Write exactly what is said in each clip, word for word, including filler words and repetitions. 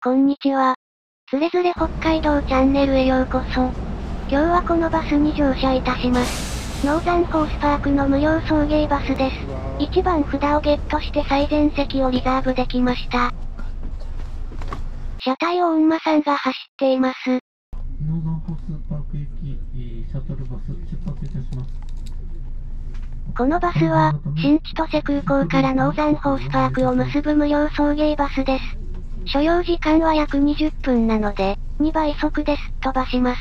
こんにちは。つれづれ北海道チャンネルへようこそ。今日はこのバスに乗車いたします。ノーザンホースパークの無料送迎バスです。いちばん札をゲットして最前席をリザーブできました。車体を恩馬さんが走っています。 ノーザンホースパーク行き、シャトルバス出発いたします。 このバスは、新千歳空港からノーザンホースパークを結ぶ無料送迎バスです。所要時間は約にじゅっぷんなので、にばい速ですっ飛ばします。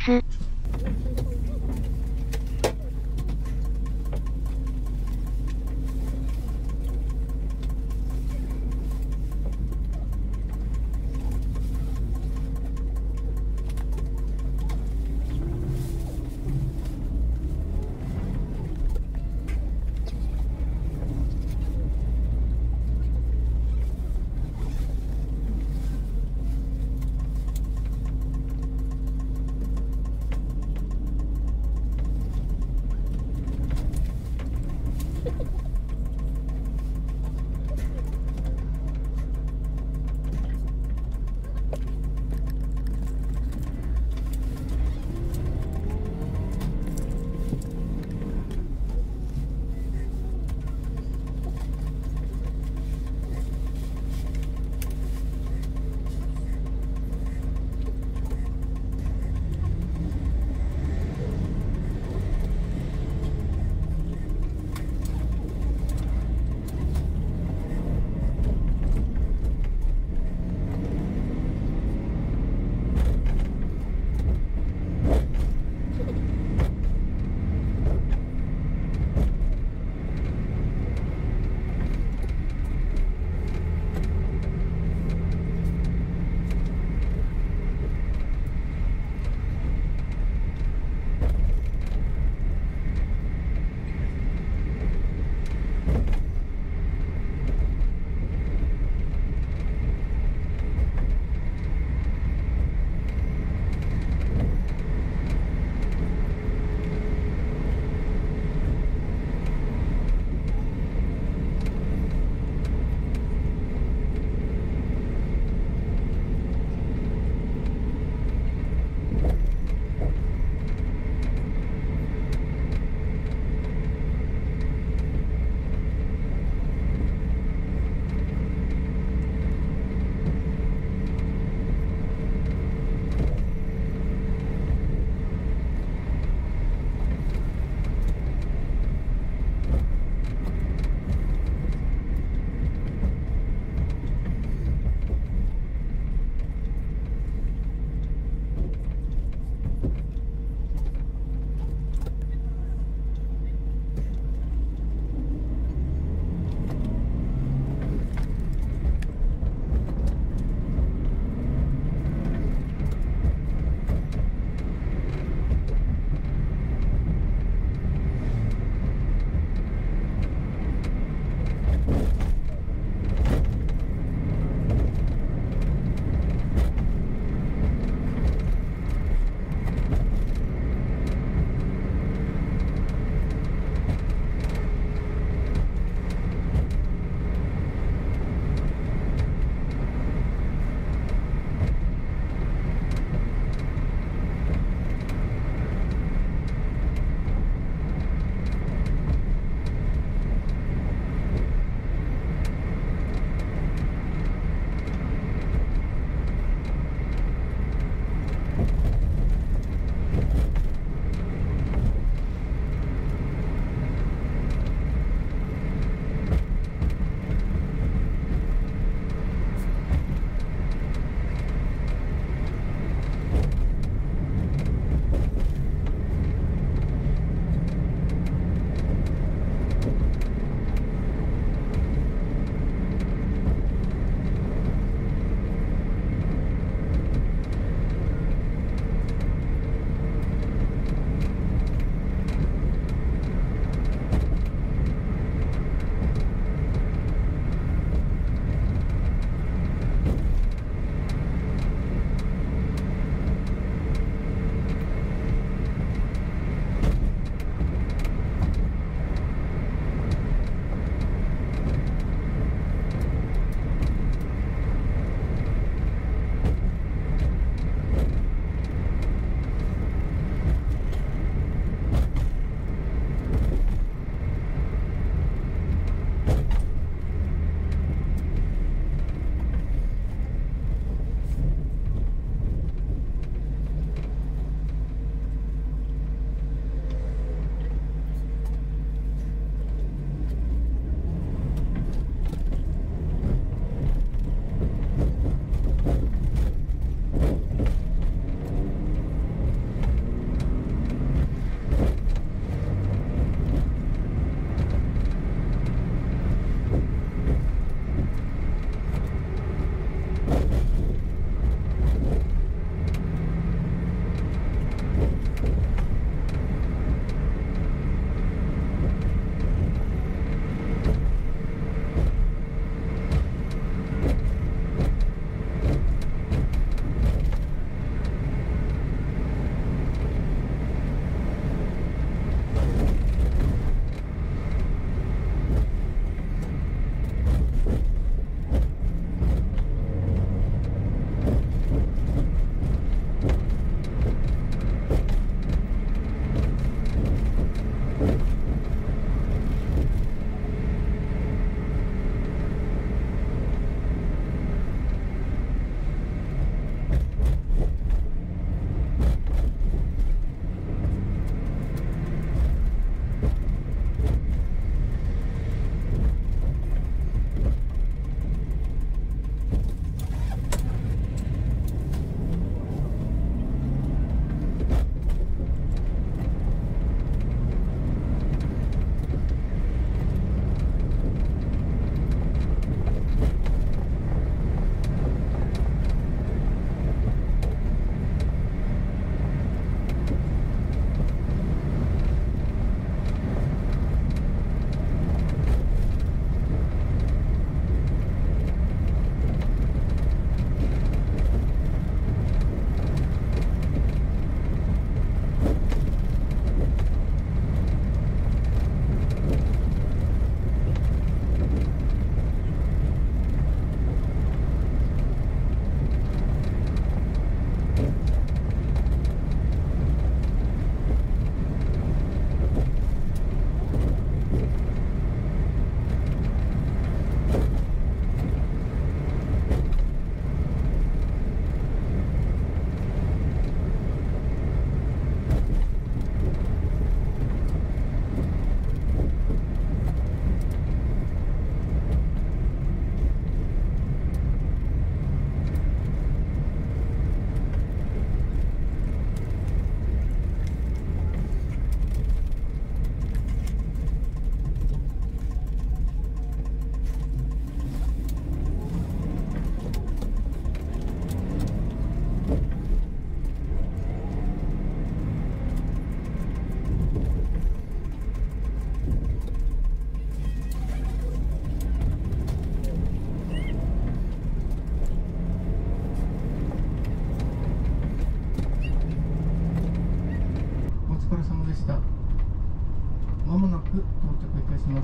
到着いたします。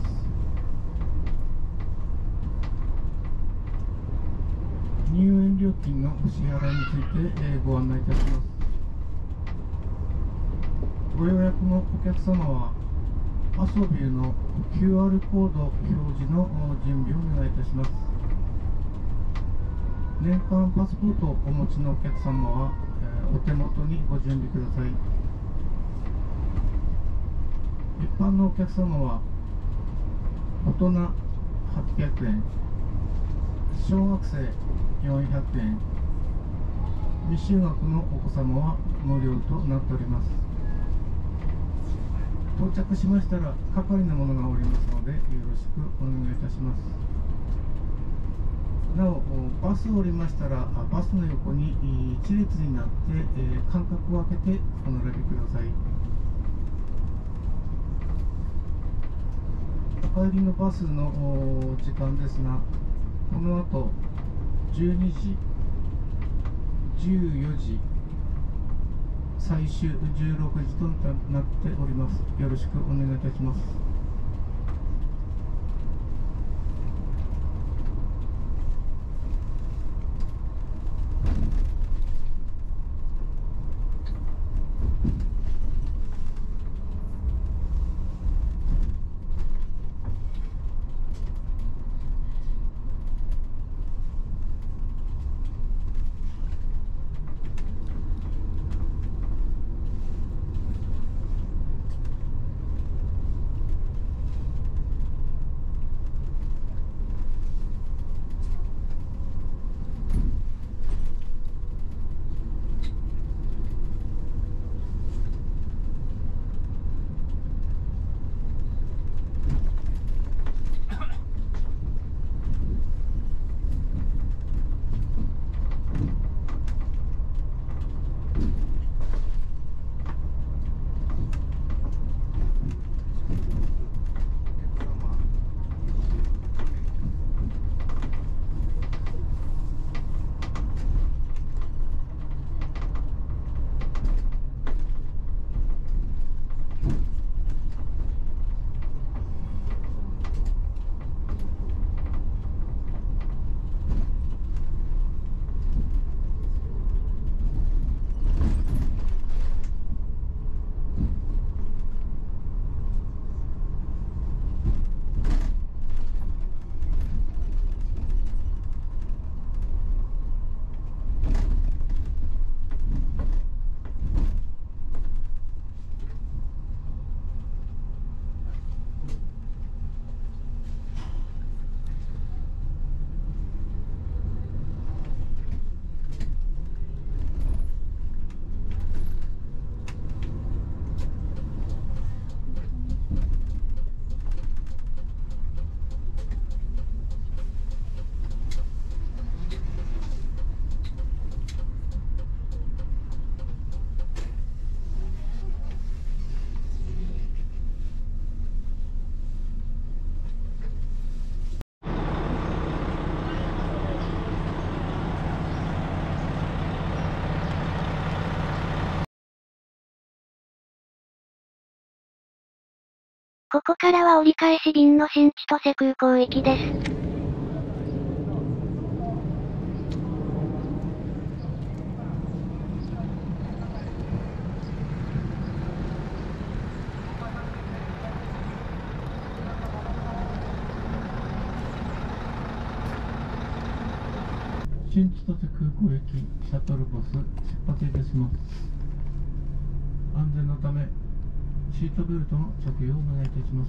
入園料金のお支払いについて、えー、ご案内いたします。ご予約のお客様はアソビューの キューアール コード表示の準備をお願いいたします。年間パスポートをお持ちのお客様は、えー、お手元にご準備ください。一般のお客様は大人はっぴゃくえん、小学生よんひゃくえん、未就学のお子様は無料となっております。到着しましたら係の者がおりますのでよろしくお願いいたします。なおバスを降りましたらバスの横に一列になって、えー、間隔を空けてお並びください。帰りのバスの時間ですが、この後じゅうにじ、じゅうよじ、最終じゅうろくじとなっております。よろしくお願いいたします。 ここからは折り返し便の新千歳空港行きです。 新千歳空港駅シャトルバス出発いたします。安全のためシートベルトの着用をお願いいたします。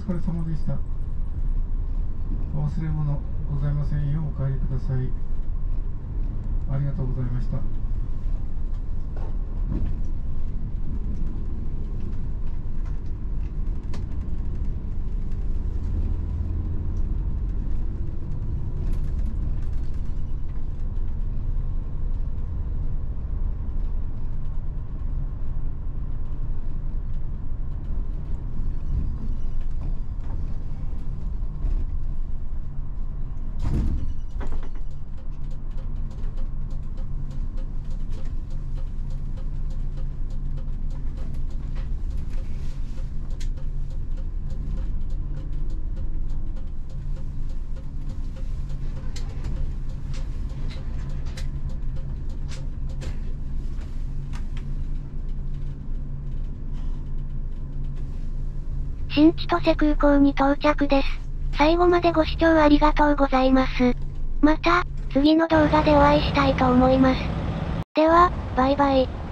疲れ様でした。お忘れ物ございませんようお帰りください。ありがとうございました。 新千歳空港に到着です。最後までご視聴ありがとうございます。また、次の動画でお会いしたいと思います。では、バイバイ。